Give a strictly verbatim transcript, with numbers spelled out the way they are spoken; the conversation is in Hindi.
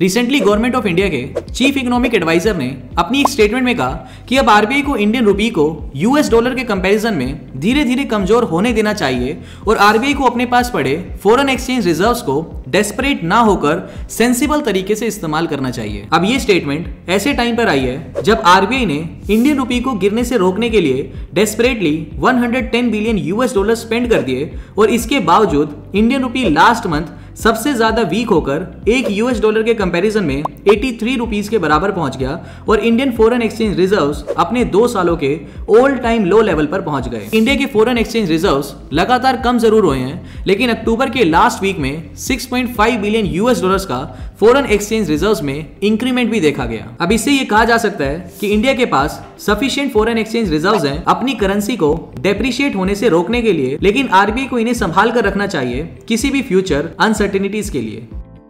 रिसेंटली गवर्नमेंट ऑफ इंडिया के चीफ इकोनॉमिक एडवाइजर ने अपनी एक स्टेटमेंट में कहा कि अब आरबीआई को इंडियन रुपी को यूएस डॉलर के कंपैरिजन में धीरे धीरे कमजोर होने देना चाहिए और आरबीआई को अपने पास पड़े फॉरेन एक्सचेंज रिजर्व्स को डेस्परेट ना होकर सेंसिबल तरीके से इस्तेमाल करना चाहिए। अब ये स्टेटमेंट ऐसे टाइम पर आई है जब आरबीआई ने इंडियन रुपी को गिरने से रोकने के लिए डेस्परेटली एक सौ दस बिलियन यूएस डॉलर स्पेंड कर दिए और इसके बावजूद इंडियन रुपी लास्ट मंथ सबसे ज्यादा वीक होकर एक यूएस डॉलर के कंपैरिजन में तिरासी रुपीस के बराबर पहुंच गया और इंडियन फॉरेन एक्सचेंज रिजर्व्स अपने दो सालों के ऑल टाइम लो लेवल पर पहुंच गए। इंडिया के फॉरेन एक्सचेंज रिजर्व्स लगातार कम जरूर हुए हैं, लेकिन अक्टूबर के लास्ट वीक में छह पॉइंट पाँच बिलियन यूएस डॉलर्स का फॉरेन एक्सचेंज रिजर्व्स में इंक्रीमेंट भी देखा गया। अब इससे ये कहा जा सकता है कि इंडिया के पास सफिशिएंट फॉरेन एक्सचेंज रिजर्व्स हैं अपनी करेंसी को डेप्रिशिएट होने से रोकने के लिए, लेकिन आरबीआई को इन्हें संभाल कर रखना चाहिए किसी भी फ्यूचर अनसर्टेनिटीज के लिए।